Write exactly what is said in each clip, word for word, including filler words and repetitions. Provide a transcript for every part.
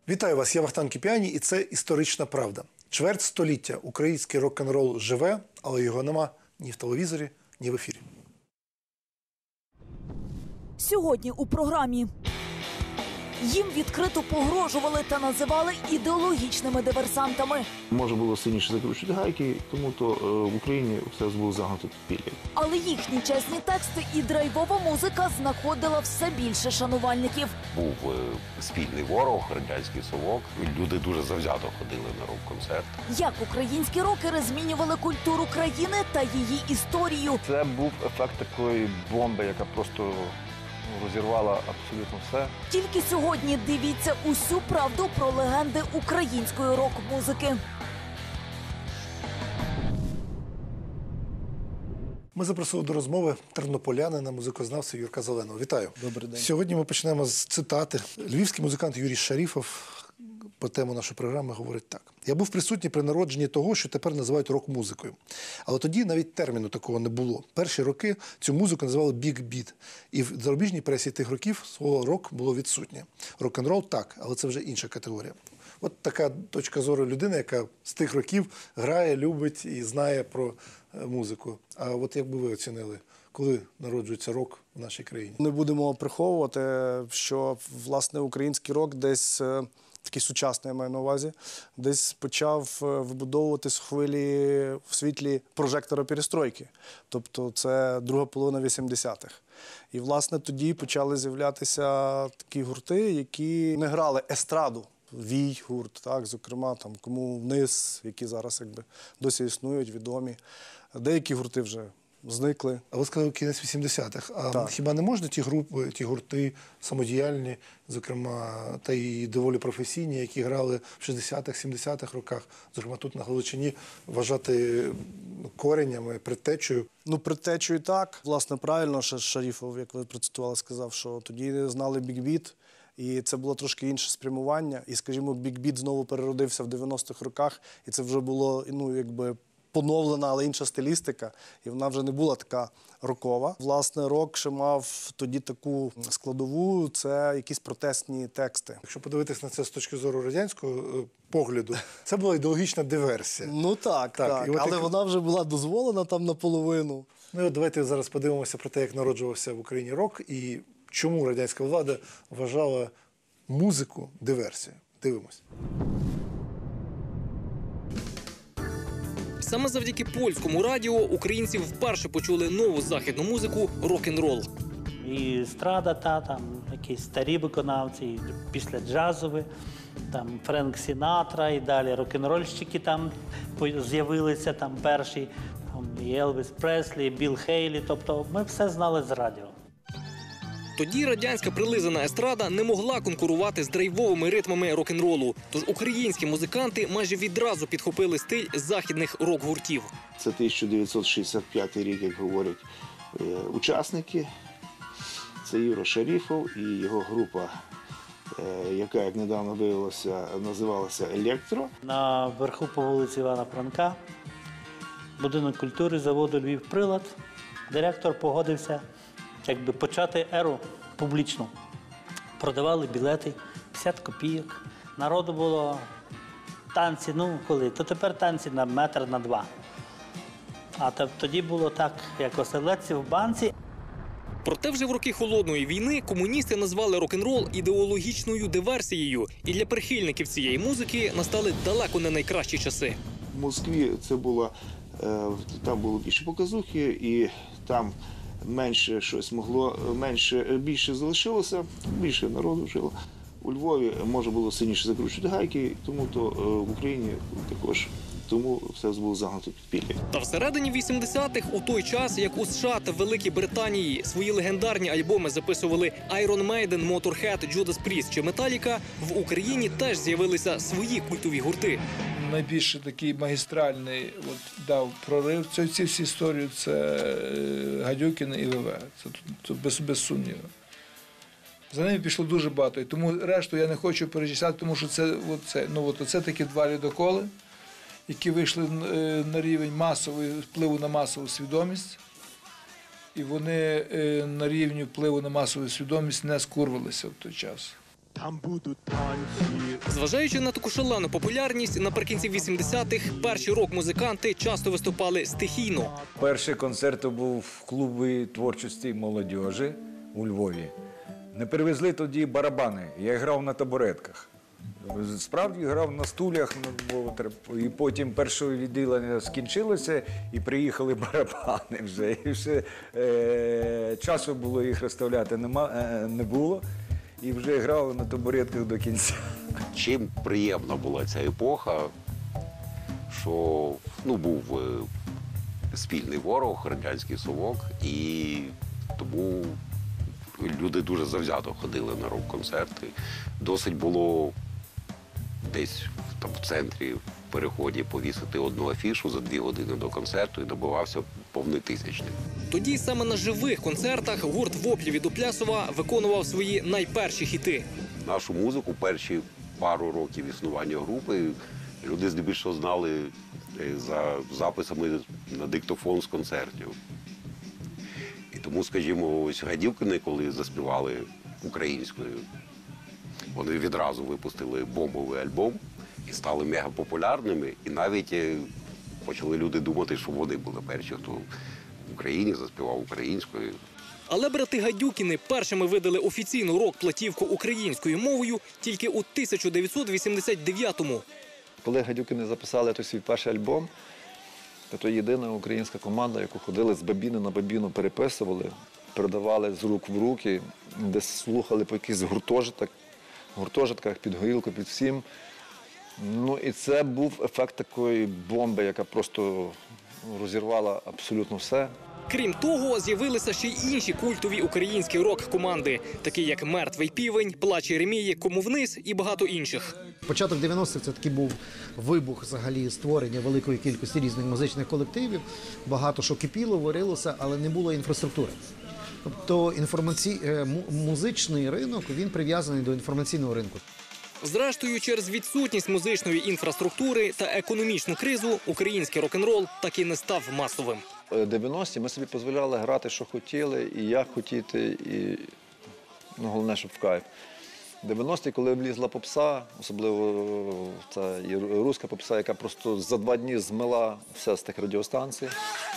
Вітаю вас, я Вахтанг Кіпіані, і це «Історична правда». Чверть століття український рок-н-рол живе, але його нема ні в телевізорі, ні в ефірі. Сьогодні у програмі. Їм відкрито погрожували та називали ідеологічними диверсантами. Може було сильніше закручувати гайки, тому то в Україні все було загнуто підпілля. Але їхні чесні тексти і драйвова музика знаходила все більше шанувальників. Був спільний ворог, радянський совок. Люди дуже завзято ходили на рок-концерт. Як українські рокери змінювали культуру країни та її історію. Це був ефект такої бомби, яка просто розірвала абсолютно все. Тільки сьогодні дивіться усю правду про легенди української рок-музики. Ми запросили до розмови тернополянина, музикознавця Юрка Зеленого. Вітаю. Добрий день. Сьогодні ми почнемо з цитати. Львівський музикант Юрій Шаріфов по тему нашої програми говорить так. «Я був присутній при народженні того, що тепер називають рок-музикою. Але тоді навіть терміну такого не було. Перші роки цю музику називали бік-біт. І в зарубіжній пресі тих років слово рок було відсутнє. Рок-н-рол – так, але це вже інша категорія». От така точка зору людини, яка з тих років грає, любить і знає про музику. А от як би ви оцінили, коли народжується рок в нашій країні? Не будемо приховувати, що, власне, український рок десь, такий сучасний, я маю на увазі, десь почав вибудовуватись в хвилі в світлі прожектора перестройки. Тобто це друга половина вісімдесятих. І, власне, тоді почали з'являтися такі гурти, які не грали естраду. Вій гурт, так, зокрема, там, кому вниз, які зараз якби досі існують, відомі. Деякі гурти вже зникли. А ви сказали кінець вісімдесятих. А так. Хіба не можна ті групи, ті гурти самодіяльні, зокрема, та й доволі професійні, які грали в шістдесятих, сімдесятих роках, зокрема тут на Галичині, вважати коренями, предтечею? Ну, предтечею так. Власне, правильно, що Шаріфов, як ви процитували, сказав, що тоді знали бік-біт. І це було трошки інше спрямування. І, скажімо, бік-біт знову переродився в дев'яностих роках. І це вже було, ну, якби поновлена, але інша стилістика. І вона вже не була така рокова. Власне, рок ще мав тоді таку складову, це якісь протестні тексти. Якщо подивитись на це з точки зору радянського погляду, це була ідеологічна диверсія. Ну так, так. так. Але як... вона вже була дозволена там наполовину. Ну і от давайте зараз подивимося про те, як народжувався в Україні рок і чому радянська влада вважала музику диверсією. Дивимось. Саме завдяки польському радіо українці вперше почули нову західну музику рок-н-рол. І естрада та, там якісь старі виконавці, і після джазові, там Френк Сінатра і далі рок-н-рольщики там з'явилися, там перші, там і Елвіс Преслі, і Білл Хейлі, тобто ми все знали з радіо. Тоді радянська прилизана естрада не могла конкурувати з драйвовими ритмами рок-н-ролу. Тож українські музиканти майже відразу підхопили стиль західних рок-гуртів. Це тисяча дев'ятсот шістдесят п'ятий рік, як говорять е, учасники. Це Юра Шаріфов і його група, е, яка, як недавно виявилося, називалася «Електро». На верху по вулиці Івана Франка, будинок культури заводу «Львів-Прилад», директор погодився якби почати еру публічну. Продавали білети, п'ятдесят копійок. Народу було танці, ну коли, то тепер танці на метр, на два. А тоді було так, як оселедці в банці. Проте вже в роки Холодної війни комуністи назвали рок-н-рол ідеологічною диверсією. І для прихильників цієї музики настали далеко не найкращі часи. В Москві це було, там було більше показухи, і там менше щось могло, менше, більше залишилося, більше народу жило. У Львові може було сильніше закручувати гайки, тому то в Україні також. Тому все було загнуто підпілля. Та всередині вісімдесятих, у той час, як у США та Великій Британії свої легендарні альбоми записували Iron Maiden, Motorhead, Judas Priest чи Metallica, в Україні теж з'явилися свої культові гурти. Найбільше такий магістральний от, дав прорив ці, ці всі історії – це Гадюкіна і ВВ. Це тут без, без сумніву. За ними пішло дуже багато. І тому решту я не хочу перечисляти, тому що це, от це, ну, от, це такі два лідоколи, які вийшли на рівень масової, впливу на масову свідомість. І вони на рівні впливу на масову свідомість не скурвалися в той час. Там будуть танці. Зважаючи на таку шалену популярність, наприкінці вісімдесятих перші рок-музиканти часто виступали стихійно. Перший концерт був в клубі творчості молодіжі у Львові. Не привезли тоді барабани, я грав на табуретках. Справді грав на стулях, і потім перше відділення скінчилося, і приїхали барабани вже. І все, е, часу було їх розставляти нема, е, не було, і вже грав на табуретках до кінця. Чим приємна була ця епоха, що ну, був спільний ворог, радянський совок, і тому люди дуже завзято ходили на рок-концерти. Досить було десь там в центрі, в переході повісити одну афішу за дві години до концерту і добивався повний тисячник. Тоді саме на живих концертах гурт «Воплі» від Оплясова виконував свої найперші хіти. Нашу музику перші пару років існування групи люди здебільшого знали за записами на диктофон з концертів. І тому, скажімо, ось Гадюкини, коли заспівали українською, вони відразу випустили бомбовий альбом і стали мегапопулярними. І навіть почали люди думати, що вони були перші, хто в Україні заспівав українською. Але брати Гадюкіни першими видали офіційну рок-платівку українською мовою тільки у тисяча дев'ятсот вісімдесят дев'ятому. Коли Гадюкини записали той свій перший альбом, то єдина українська команда, яку ходили з бабіни на бабіну, переписували, передавали з рук в руки, десь слухали по якихось гуртожитках, гуртожитках, під горілку, під всім. Ну і це був ефект такої бомби, яка просто розірвала абсолютно все. Крім того, з'явилися ще й інші культові українські рок-команди, такі як «Мертвий півень», «Плач Єремії», «Кому вниз» і багато інших. Початок дев'яностих – це такий був вибух взагалі створення великої кількості різних музичних колективів. Багато що кипіло, варилося, але не було інфраструктури. Тобто інформаці... музичний ринок, він прив'язаний до інформаційного ринку. Зрештою, через відсутність музичної інфраструктури та економічну кризу український рок-н-рол так і не став масовим. дев'яності ми собі дозволяли грати, що хотіли, і як хотіти, і ну, головне, щоб в кайф. дев'яності, коли влізла попса, особливо ця і руська попса, яка просто за два дні змила все з тих радіостанцій.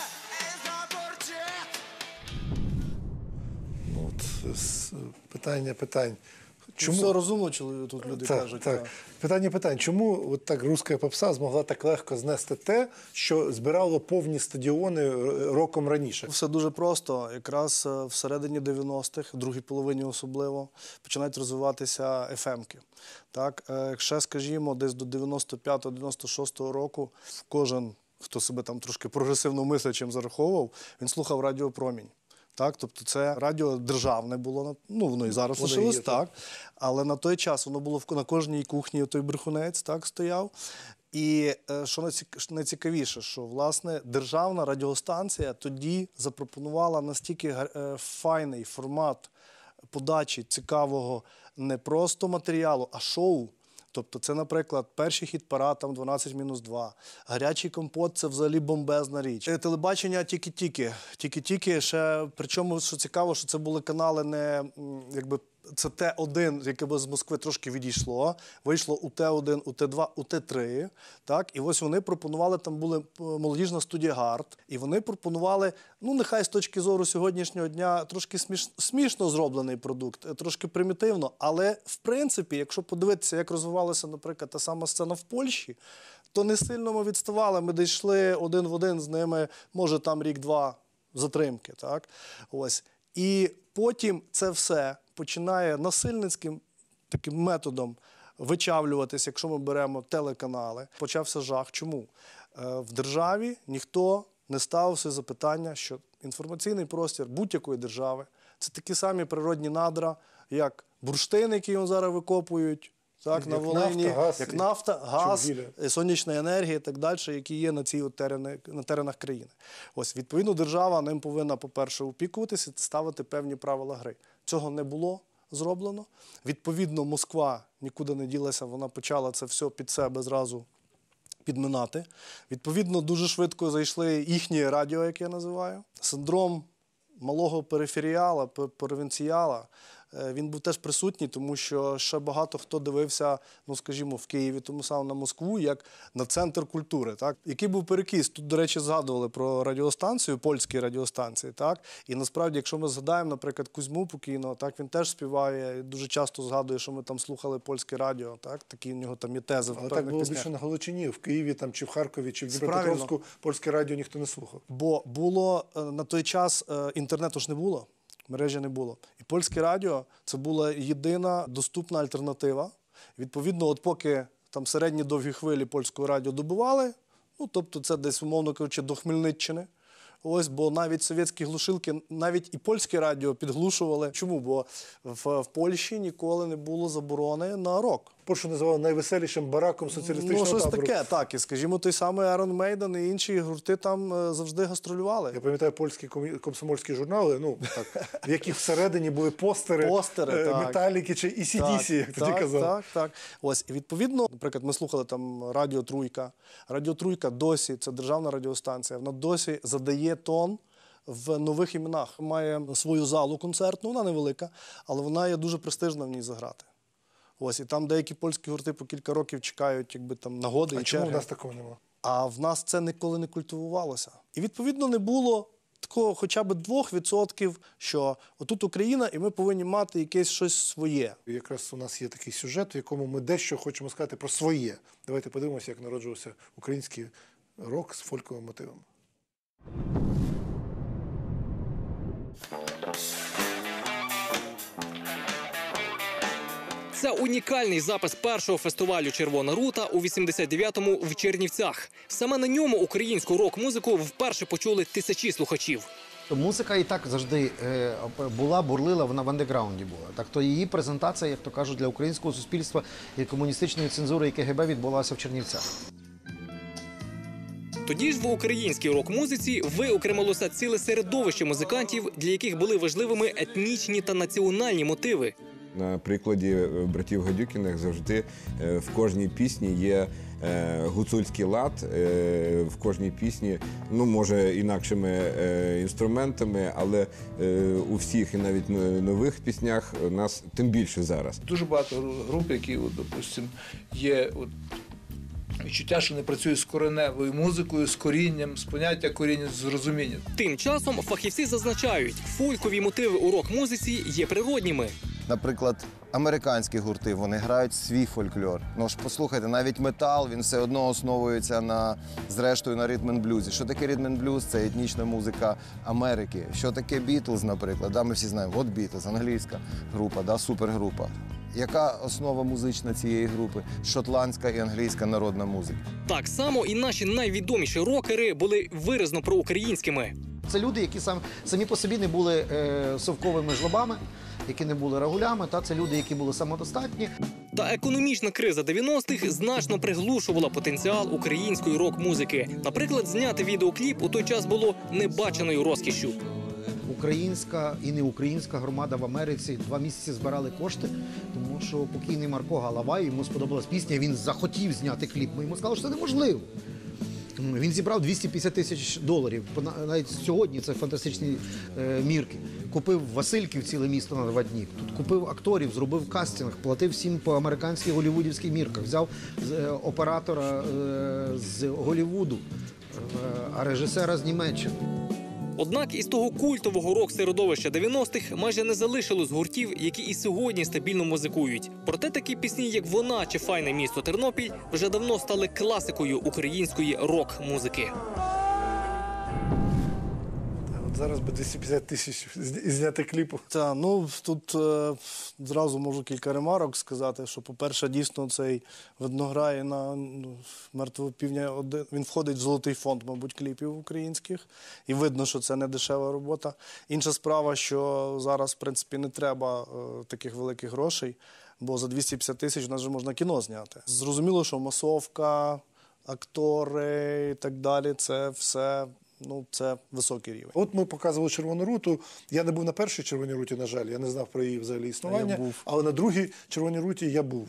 От, питання питань. Чому? Все розумно, чоловік, тут люди так, кажуть. Так. Так. Питання питань. Чому от так руська попса змогла так легко знести те, що збирало повні стадіони роком раніше? Все дуже просто. Якраз всередині дев'яностих, в другій половині особливо, починають розвиватися еф емки. Так, якщо, скажімо, десь до дев'яносто п'ятого - дев'яносто шостого року кожен, хто себе там трошки прогресивно мислячим зараховував, він слухав Радіо Промінь. Так, тобто це радіо державне було, ну воно і зараз лишилось, так. Але на той час воно було на кожній кухні, той брехунець так стояв. І що найцікавіше, що, власне, державна радіостанція тоді запропонувала настільки файний формат подачі цікавого не просто матеріалу, а шоу. Тобто це, наприклад, перший хіт-парад, там дванадцять мінус два. Гарячий компот – це взагалі бомбезна річ. Телебачення тільки-тільки. Тільки-тільки ще, причому, що цікаво, що це були канали не, якби, це Т один, яке з Москви трошки відійшло, вийшло у Т один, у Т два, у Т три, так, і ось вони пропонували, там була молодіжна студія «Гард», і вони пропонували, ну, нехай з точки зору сьогоднішнього дня, трошки сміш... смішно зроблений продукт, трошки примітивно, але, в принципі, якщо подивитися, як розвивалася, наприклад, та сама сцена в Польщі, то не сильно ми відставали, ми дійшли один в один з ними, може, там рік-два затримки, так, ось. І потім це все починає насильницьким таким методом вичавлюватися, якщо ми беремо телеканали. Почався жах. Чому? В державі ніхто не ставив собі запитання, що інформаційний простір будь-якої держави – це такі самі природні надра, як бурштин, який вони зараз викопують, так, на Волині, нафта, газ, як нафта, газ, сонячна енергія і так далі, які є на цій терени, на теренах країни. Ось, відповідно, держава ним повинна, по-перше, опікуватися, ставити певні правила гри. Цього не було зроблено. Відповідно, Москва нікуди не ділася, вона почала це все під себе зразу підминати. Відповідно, дуже швидко зайшли їхні радіо, як я називаю. Синдром малого периферіала, провінціяла, е, він був теж присутній, тому що ще багато хто дивився, ну скажімо, в Києві, тому саме на Москву, як на центр культури. Так? Який був перекіс? Тут, до речі, згадували про радіостанцію, польські радіостанції. Так? І насправді, якщо ми згадаємо, наприклад, Кузьму покійного, так, він теж співає, і дуже часто згадує, що ми там слухали польське радіо, так? Такі у нього там є тези в Але певних так було піснях. більше на Галичині, в Києві там, чи в Харкові, чи в Правильно. Дніпропетровську польське радіо ніхто не слухав. Бо було е, на той час е, інтернету ж не було, мережі не було. І польське радіо – це була єдина доступна альтернатива. Відповідно, от поки там середні довгі хвилі польського радіо добували, ну, тобто це десь, умовно кажучи, до Хмельниччини. Ось, бо навіть совєтські глушилки, навіть і польське радіо підглушували. Чому? Бо в, в Польщі ніколи не було заборони на рок. Польщу називали найвеселішим бараком соціалістичного Ну, щось табору. таке, так. І, скажімо, той самий Iron Maiden і інші гурти там е, завжди гастролювали. Я пам'ятаю польські комі- комсомольські журнали, ну, так, в яких всередині були постери, Постери, е, так. Металіки чи і сі ді сі, як тоді так, казали. Так, так. Ось, і відповідно, наприклад, ми слухали там Радіо Труйка. Радіо Труйка досі, це державна радіостанція, вона досі задає тон в нових іменах. Має свою залу концертну, вона невелика, але вона є дуже престижна в ній заграти. Ось, і там деякі польські гурти по кілька років чекають, якби там нагоди А і чому черги. в нас такого немає? А в нас це ніколи не культивувалося. І, відповідно, не було такого хоча б двох відсотків, що отут Україна, і ми повинні мати якесь щось своє. І якраз у нас є такий сюжет, в якому ми дещо хочемо сказати про своє. Давайте подивимося, як народжувався український рок з фольковими мотивами. Це унікальний запис першого фестивалю «Червона рута» у вісімдесят дев'ятому в Чернівцях. Саме на ньому українську рок-музику вперше почули тисячі слухачів. Музика і так завжди е, була, бурлила, вона в андеграунді була. Так то її презентація, як то кажуть, для українського суспільства і комуністичної цензури і ке ге бе відбулася в Чернівцях. Тоді ж в українській рок-музиці виокремилося ціле середовище музикантів, для яких були важливими етнічні та національні мотиви. На прикладі братів Гадюкіних завжди в кожній пісні є гуцульський лад, в кожній пісні, ну, може, інакшими інструментами, але у всіх, і навіть нових піснях, у нас тим більше зараз. Дуже багато груп, які, от, допустим, є от, відчуття, що вони працюють з кореневою музикою, з корінням, з поняття коріння, з розумінням. Тим часом фахівці зазначають, фолькові мотиви у рок-музиці є природніми. Наприклад, американські гурти, вони грають свій фольклор. Ну ж послухайте, навіть метал, він все одно основується на, зрештою, на ритм-н-блюзі. Що таке ритм-н-блюз? Це етнічна музика Америки. Що таке Бітлз, наприклад? Да, ми всі знаємо, от Бітлз, англійська група, да, супергрупа. Яка основа музична цієї групи? Шотландська і англійська народна музика. Так само і наші найвідоміші рокери були виразно проукраїнськими. Це люди, які сам, самі по собі не були е, совковими жлобами, які не були рагулями, та це люди, які були самодостатні. Та економічна криза дев'яностих значно приглушувала потенціал української рок-музики. Наприклад, зняти відеокліп у той час було небаченою розкішшю. Українська і неукраїнська громада в Америці два місяці збирали кошти, тому що покійний Марко Галавай, йому сподобалась пісня, він захотів зняти кліп. Ми йому сказали, що це неможливо. Він зібрав двісті п'ятдесят тисяч доларів. Навіть сьогодні це фантастичні е, мірки. Купив в Васильків ціле місто на два дні. Тут купив акторів, зробив кастинг, платив всім по американських голлівудівських мірках. Взяв е, оператора е, з Голлівуду, е, а режисера з Німеччини. Однак із того культового рок-середовища дев'яностих майже не залишилось гуртів, які і сьогодні стабільно музикують. Проте такі пісні, як «Вона» чи «Файне місто Тернопіль» вже давно стали класикою української рок-музики. От зараз би двісті п'ятдесят тисяч зняти кліпу. Та, ну, тут е, зразу можу кілька ремарок сказати, що, по-перше, дійсно цей «Виднограй» на ну, «Мертвого півня» один, він входить в золотий фонд, мабуть, кліпів українських. І видно, що це не дешева робота. Інша справа, що зараз, в принципі, не треба е, таких великих грошей, бо за двісті п'ятдесят тисяч у нас вже можна кіно зняти. Зрозуміло, що масовка, актори і так далі – це все... Ну, це високий рівень. От ми показували «Червону руту». Я не був на першій «Червоній руті», на жаль, я не знав про її взагалі існування. Але на другій «Червоній руті» я був.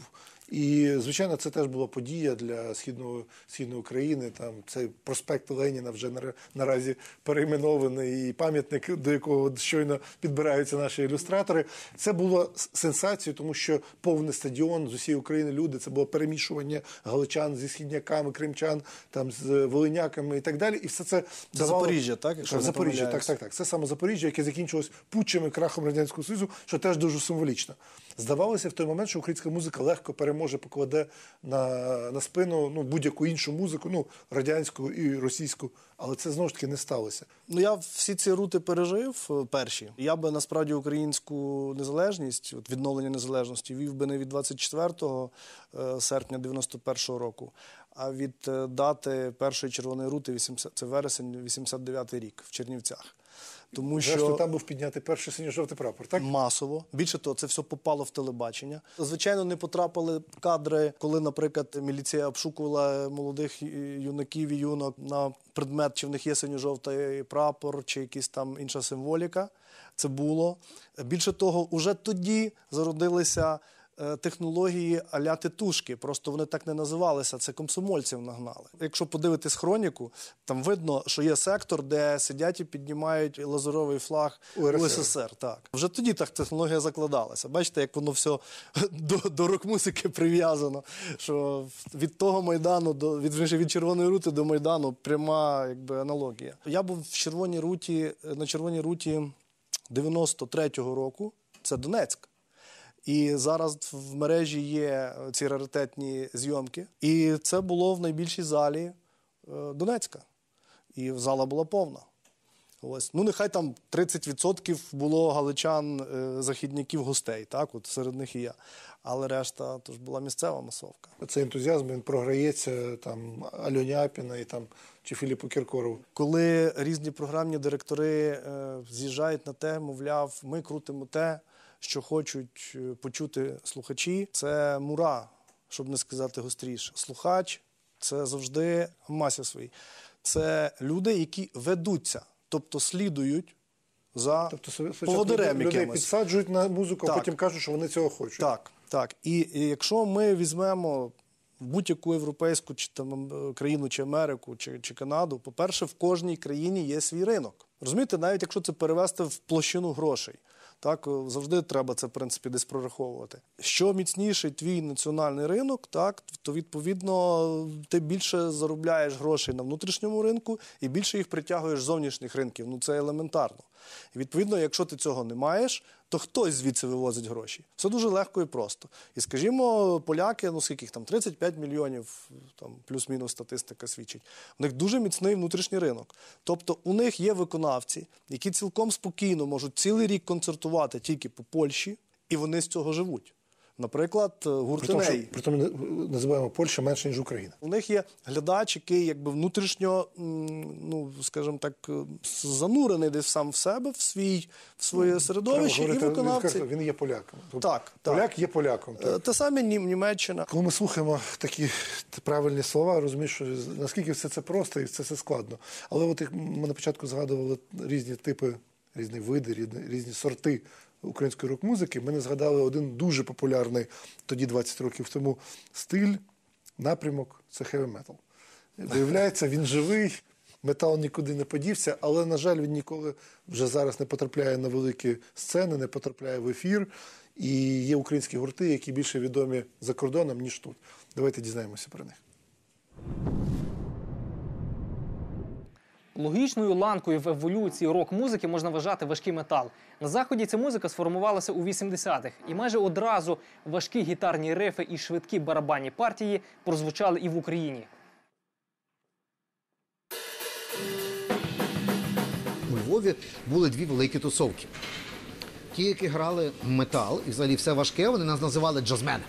І, звичайно, це теж була подія для східної, східної України. Там цей проспект Леніна вже наразі перейменований, і пам'ятник, до якого щойно підбираються наші ілюстратори. Це було сенсацією, тому що повний стадіон з усієї України люди, це було перемішування галичан зі східняками, кримчан, там, з волиняками і так далі. І все це Це давало... Запоріжжя, так? Якщо не Запоріжжя, так, помиляюсь. так, так. Це саме Запоріжжя, яке закінчилось путчем і крахом Радянського Союзу, що теж дуже символічно. Здавалося в той момент, що українська музика легко переможе, покладе на, на спину ну, будь-яку іншу музику, ну, радянську і російську, але це знову ж таки не сталося. Ну, я всі ці рути пережив перші. Я би насправді українську незалежність, от відновлення незалежності, вів би не від двадцять четвертого серпня дев'яносто першого року, а від дати першої червоної рути, вісімдесят це вересень вісімдесят дев'ятий рік в Чернівцях. Тому що Зрештою, там був піднятий перший синьо-жовтий прапор, так? Масово. Більше того, це все попало в телебачення. Звичайно, не потрапили кадри, коли, наприклад, міліція обшукувала молодих юнаків і юнок на предмет, чи в них є синьо-жовтий прапор, чи якась там інша символіка. Це було. Більше того, уже тоді зародилися технології а-ля титушки, просто вони так не називалися, це комсомольців нагнали. Якщо подивитись хроніку, там видно, що є сектор, де сидять і піднімають лазуровий флаг У ес ес ер. Так. Вже тоді так технологія закладалася. Бачите, як воно все до, до рок-музики прив'язано, що від того Майдану, до, від, від Червоної рути до Майдану пряма якби, аналогія. Я був в Червоній руті, на Червоній руті дев'яносто третього року, це Донецьк. І зараз в мережі є ці раритетні зйомки. І це було в найбільшій залі Донецька. І зала була повна. Ось. Ну, нехай там тридцять відсотків було галичан, західняків, гостей, так, от серед них і я. Але решта, то ж була місцева масовка. Цей ентузіазм, він програється там Альоні Апіна і там, чи Філіпу Кіркорову. Коли різні програмні директори е, з'їжджають на те, мовляв, ми крутимо те, що хочуть почути слухачі, це мура, щоб не сказати гостріше. Слухач – це завжди масі свої. Це люди, які ведуться, тобто слідують за тобто, поводирем людей якимось. підсаджують на музику, так. а потім кажуть, що вони цього хочуть. Так, так. І, і якщо ми візьмемо будь-яку європейську чи, там, країну, чи Америку, чи, чи Канаду, по-перше, в кожній країні є свій ринок. Розумієте, навіть якщо це перевести в площину грошей, так, завжди треба це, в принципі, десь прораховувати. Що міцніший твій національний ринок, так, то, відповідно, ти більше заробляєш грошей на внутрішньому ринку і більше їх притягуєш з зовнішніх ринків. Ну, це елементарно. І, відповідно, якщо ти цього не маєш, то хтось звідси вивозить гроші. Все дуже легко і просто. І, скажімо, поляки, ну, скільки їх там, тридцять п'ять мільйонів, там, плюс-мінус статистика свідчить, у них дуже міцний внутрішній ринок. Тобто у них є виконавці, які цілком спокійно можуть цілий рік концертувати тільки по Польщі, і вони з цього живуть. Наприклад, гурт Еней. При тому називаємо Польща менше, ніж Україна. У них є глядач, який якби внутрішньо, ну, скажімо так, занурений десь сам в себе, в, свій, в своє середовище, і виконавці. Він є поляком. Тобто, так, поляк так. є поляком. Так. Те саме Німеччина. Коли ми слухаємо такі правильні слова, розумієш, що наскільки все це просто і все це складно. Але от ми на початку згадували різні типи, різні види, різні, різні сорти української рок-музики. Ми не згадали один дуже популярний тоді, двадцять років тому, стиль, напрямок – це хеві-метал. Виявляється, він живий, метал нікуди не подівся, але, на жаль, він ніколи вже зараз не потрапляє на великі сцени, не потрапляє в ефір. І є українські гурти, які більше відомі за кордоном, ніж тут. Давайте дізнаємося про них. Логічною ланкою в еволюції рок-музики можна вважати важкий метал. На Заході ця музика сформувалася у вісімдесятих, і майже одразу важкі гітарні рифи і швидкі барабанні партії прозвучали і в Україні. У Львові були дві великі тусовки. Ті, які грали метал, і взагалі все важке, вони нас називали джазмени.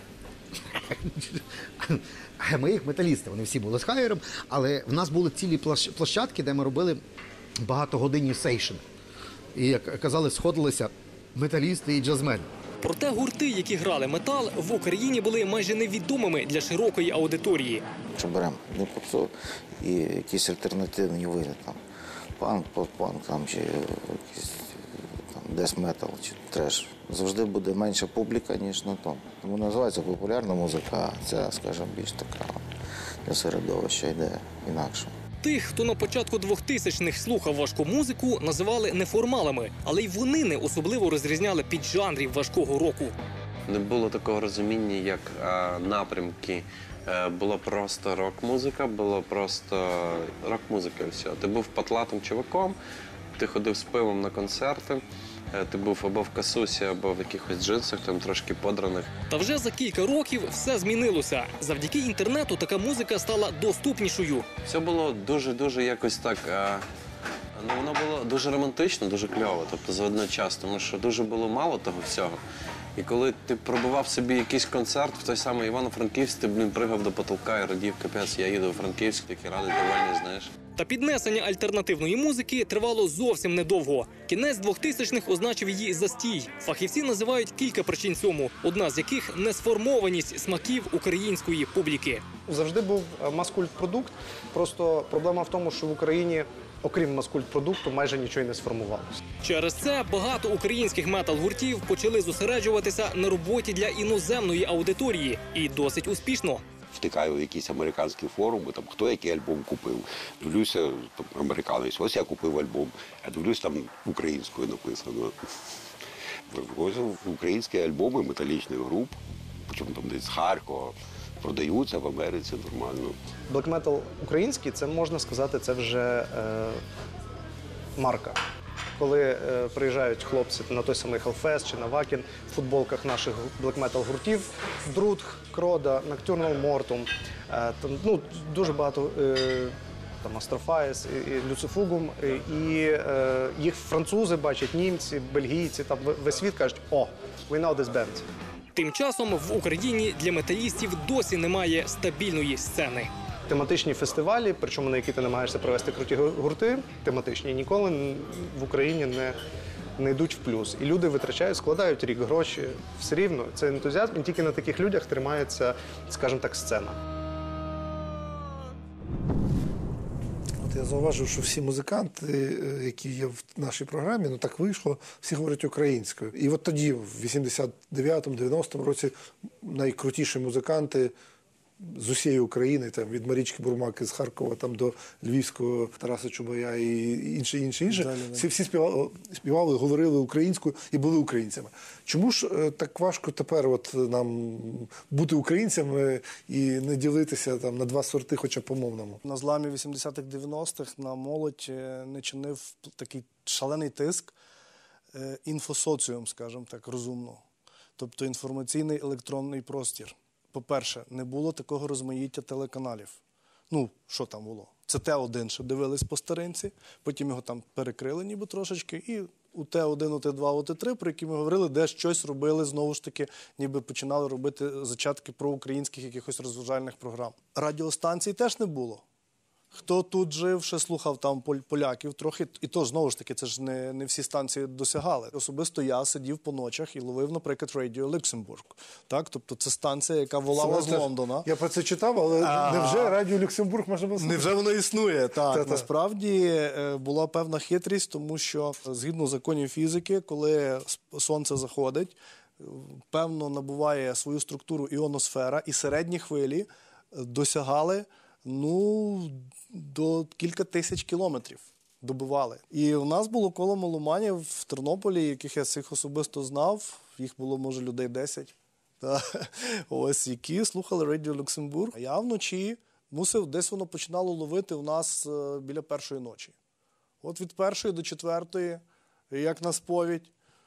Ми їх металісти, вони всі були з хайером, але в нас були цілі площадки, де ми робили багатогодинні сейшени. І, як казали, сходилися металісти і джазмени. Проте гурти, які грали метал, в Україні були майже невідомими для широкої аудиторії. Якщо беремо не попсу і якісь альтернативні види, там, панк, поп-панк, там, чи якісь там, дес-метал чи треш, завжди буде менша публіка, ніж на тому. Тому називається популярна музика, а ця, скажімо, більш така для середовища йде інакше. Тих, хто на початку двохтисячних слухав важку музику, називали неформалами, але й вони не особливо розрізняли піджанрів важкого року. Не було такого розуміння, як а, напрямки. Е, було просто рок-музика, було просто рок-музика і все. Ти був патлатим чуваком, ти ходив з пивом на концерти, е, ти був або в касусі, або в якихось джинсах, там трошки подраних. Та вже за кілька років все змінилося. Завдяки інтернету така музика стала доступнішою. Все було дуже-дуже якось так, е, ну воно було дуже романтично, дуже кльово, тобто за одночас, тому що дуже було мало того всього. І коли ти пробував собі якийсь концерт в той самий Івано-Франківськ, ти, блін, пригав до потолка і радів, капець, я їду у Франківськ, такий радий, довольний, знаєш. Та піднесення альтернативної музики тривало зовсім недовго. Кінець двохтисячних означив її застій. Фахівці називають кілька причин цьому, одна з яких – несформованість смаків української публіки. Завжди був маскульт-продукт, просто проблема в тому, що в Україні, окрім маскульт-продукту, майже нічого й не сформувалося. Через це багато українських метал-гуртів почали зосереджуватися на роботі для іноземної аудиторії. І досить успішно. Втикаю в якісь американські форуми, там, хто який альбом купив. Дивлюся, там, американець, ось я купив альбом, а дивлюсь, там українською написано. Ось українські альбоми металічних груп, причому там десь з Харкова, продаються в Америці нормально. Блек-метал український, це можна сказати, це вже е, марка. Коли е, приїжджають хлопці на той самий Hellfest чи на Вакін в футболках наших блек-метал гуртів, Друдх, Крода, Nocturnal Mortum, е, там, ну, дуже багато е, там Астрофаїс, Люцифугум, і е, їх французи бачать, німці, бельгійці, там весь світ кажуть, о, we know this band. Тим часом в Україні для металістів досі немає стабільної сцени. Тематичні фестивалі, причому на які ти намагаєшся привести круті гурти, тематичні, ніколи в Україні не, не йдуть в плюс. І люди витрачають, складають рік гроші. Все рівно, це ентузіазм, і тільки на таких людях тримається, скажімо так, сцена. От я зауважив, що всі музиканти, які є в нашій програмі, ну так вийшло, всі говорять українською. І от тоді, в вісімдесят дев'ятому - дев'яностому році, найкрутіші музиканти з усієї України, там, від Марічки Бурмаки з Харкова там, до Львівського Тараса Чубая і інше, інше, інше, далі, всі, всі співали, співали, говорили українською і були українцями. Чому ж е, так важко тепер от, нам бути українцями і не ділитися там, на два сорти, хоча по-мовному? На зламі вісімдесятих - дев'яностих на молодь не чинив такий шалений тиск е, інфосоціум, скажімо так, розумно. Тобто інформаційний електронний простір. По-перше, не було такого розмаїття телеканалів. Ну, що там було? Це Т один, що дивились по старинці, потім його там перекрили ніби трошечки, і у Т один, у Т два, у Т три, про які ми говорили, де щось робили, знову ж таки, ніби починали робити зачатки проукраїнських якихось розважальних програм. Радіостанцій теж не було. Хто тут жив, ще слухав там поляків трохи, і то, знову ж таки, це ж не, не всі станції досягали. Особисто я сидів по ночах і ловив, наприклад, Радіо Люксембург. Так? Тобто це станція, яка волала з Лондона. Я про це читав, але а... невже Радіо Люксембург може бути? Невже воно існує? Так, Та-та. Насправді була певна хитрість, тому що згідно законів фізики, коли сонце заходить, певно набуває свою структуру іоносфера, і середні хвилі досягали ну, до кілька тисяч кілометрів добивали. І у нас було коло меломанів в Тернополі, яких я всіх особисто знав, їх було, може, людей десять, та, ось, які слухали Радіо Люксембург. А я вночі мусив, десь воно починало ловити у нас біля першої ночі. От від першої до четвертої, як на сповідь,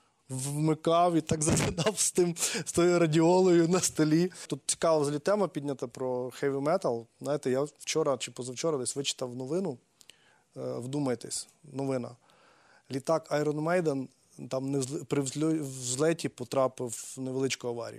вмикав і так засинав з, тим, з тою радіолою на столі. Тут цікава взагалі тема піднята про heavy metal. Знаєте, я вчора чи позавчора десь вичитав новину, вдумайтесь, новина. Літак Iron Maiden там не взл... при взлеті потрапив в невеличку аварію.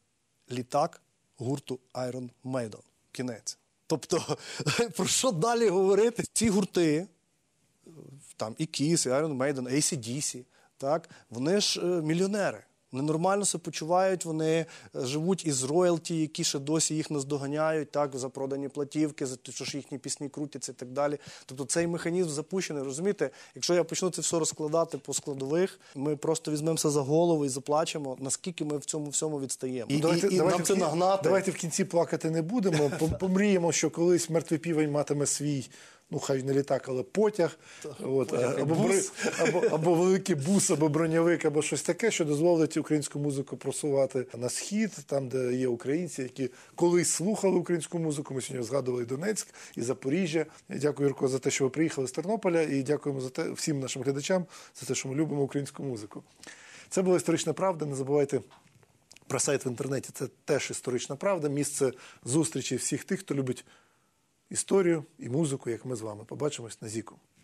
Літак гурту Iron Maiden. Кінець. Тобто, про що далі говорити? Ці гурти, там і Kiss, і Iron Maiden, ей сі ді сі, так, вони ж е, мільйонери. Вони нормально себе почувають, вони живуть із роялті, які ще досі їх наздоганяють, так, за продані платівки, за те, що ж їхні пісні крутяться і так далі. Тобто цей механізм запущений, розумієте? Якщо я почну це все розкладати по складових, ми просто візьмемося за голову і заплачемо, наскільки ми в цьому всьому відстаємо. І, давайте, і, і давайте нам це в кін- нагнати. Давайте в кінці плакати не будемо, пом- помріємо, що колись мертвий півень матиме свій, ну хай не літак, але потяг, от, потяг, або, бус. бри- або, або великий бус, або броньовик, або щось таке, що дозволить українську музику просувати на схід, там, де є українці, які колись слухали українську музику. Ми сьогодні згадували і Донецьк, і Запоріжжя. Я дякую, Юрко, за те, що ви приїхали з Тернополя, і дякуємо за те, всім нашим глядачам за те, що ми любимо українську музику. Це була «Історична правда». Не забувайте про сайт в інтернеті. Це теж «Історична правда», місце зустрічі всіх тих, хто любить історію і музику, як ми з вами. Побачимось на Зіку.